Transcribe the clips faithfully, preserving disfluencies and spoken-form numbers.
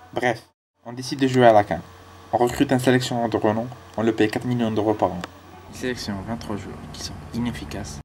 Bref, on décide de jouer à la CAN. On recrute un sélectionneur de renom, on le paye quatre millions d'euros par an. Il sélectionne vingt-trois joueurs qui sont inefficaces.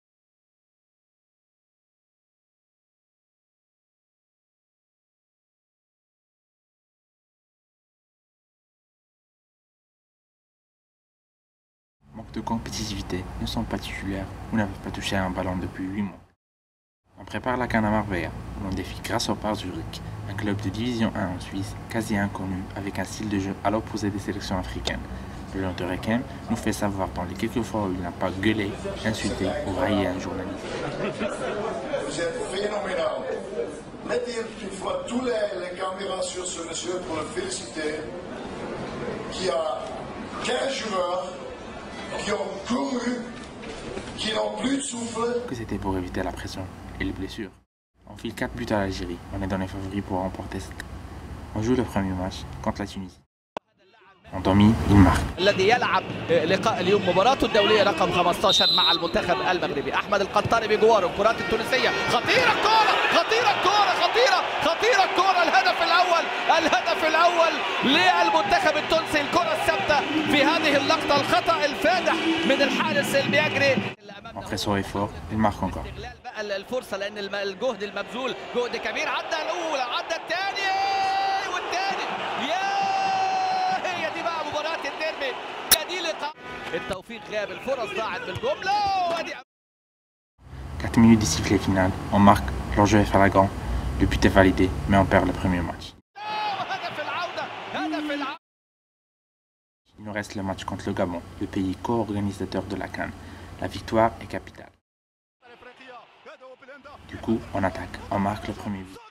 Manque de compétitivité, ne sont pas titulaires ou n'avaient pas touché à un ballon depuis huit mois. On prépare la CAN à Marbella, où l'on défie Grasshopper Zurich, un club de division un en Suisse, quasi inconnu, avec un style de jeu à l'opposé des sélections africaines. Le Lion de Requiem nous fait savoir dans les quelques fois où il n'a pas gueulé, insulté ou raillé un journaliste. Vous êtes phénoménal. Mettez une fois tous les, les caméras sur ce monsieur pour le féliciter, qui a quinze joueurs qui ont couru, qui n'ont plus de souffle. Que c'était pour éviter la pression et les blessures. On file quatre buts à l'Algérie, on est dans les favoris pour remporter cette CAN. On joue le premier match contre la Tunisie. On domine, il marque. الذي يلعب لقاء اليوم مباراته الدوليه رقم خمسة عشر مع المنتخب المغربي احمد القطاني بجواره الكرات التونسيه خطيره الكره خطيره الكره خطيره خطيره الكره الهدف الاول الهدف الاول للمنتخب التونسي الكره الثابته في هذه اللقطه الخطا الفادح من الحارس اللي بيجري Après son effort, il marque encore. استغلال بقى الفرصه لان الجهد المبذول جهد كبير عدى الاولى عدى الثانيه والثاني يا quatre minutes du sifflet final, on marque, l'enjeu est flagrant, le but est validé, mais on perd le premier match. Il nous reste le match contre le Gabon, le pays co-organisateur de la CAN. La victoire est capitale. Du coup, on attaque, on marque le premier but.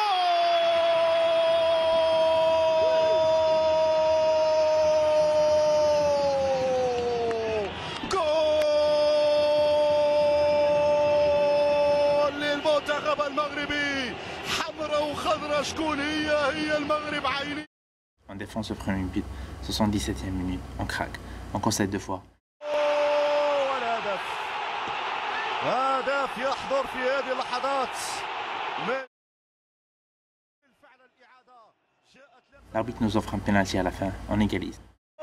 المنتخب المغربي حمراء وخضراء شكون هي هي المغرب عيني. On défend ce premier but, soixante-dix-septième minute, on craque, on concède deux fois. والهدف هدف يحضر في هذه اللحظات. L'arbitre nous offre un pénalty à la fin, on égalise.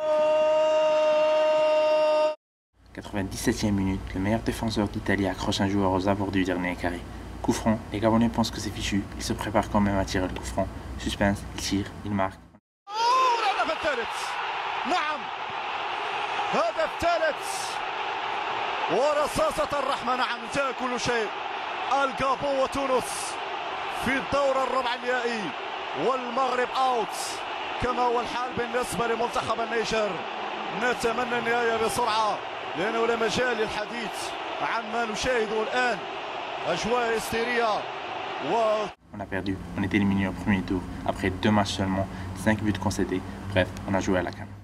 quatre-vingt-dix-septième minute, le meilleur défenseur d'Italie accroche un joueur aux abords du dernier carré. Coup franc, les Gabonais pensent que c'est fichu, ils se préparent quand même à tirer le coup franc. Suspense, ils tirent, ils marquent. الهدف الثالث نعم هدف ثالث ورصاصة الرحمة نعم انتهى كل شيء. الجابون وتونس في الدور الربع النهائي والمغرب اوت كما هو الحال بالنسبة لمنتخب النيجر. نتمنى النهاية بسرعة لأنه لا مجال للحديث عن ما نشاهده الآن. أجواء هستيرية و... On a perdu, on est éliminé au premier tour. Après deux matchs seulement, cinq buts concédés. Bref, on a joué à la CAN.